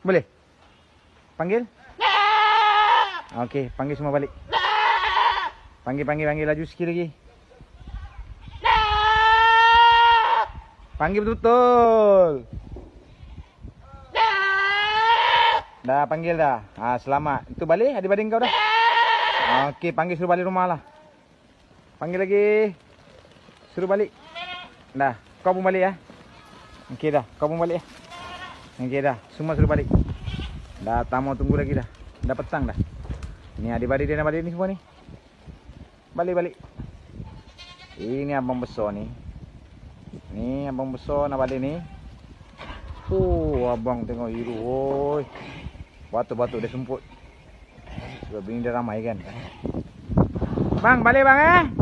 Boleh? Panggil? Oke, panggil semua balik. Panggil laju sikit lagi. Panggil betul-betul. Dah panggil dah. Selamat. Itu balik adik-adik kau dah. Okey, panggil suruh balik rumah lah. Panggil lagi. Suruh balik. Dah, kau pun balik ya. Okey dah, kau pun balik ya. Okey dah, semua suruh balik. Dah, tak mau tunggu lagi dah. Dah petang dah. Ni adik-adik dia nak balik ni semua ni. Balik. Ini abang besar ni. Ni abang besar nak balik ni. Abang tengok hiru. Oi. Batuk-batuk dia semput. Sebab ini dia ramai kan. Bang, balik bang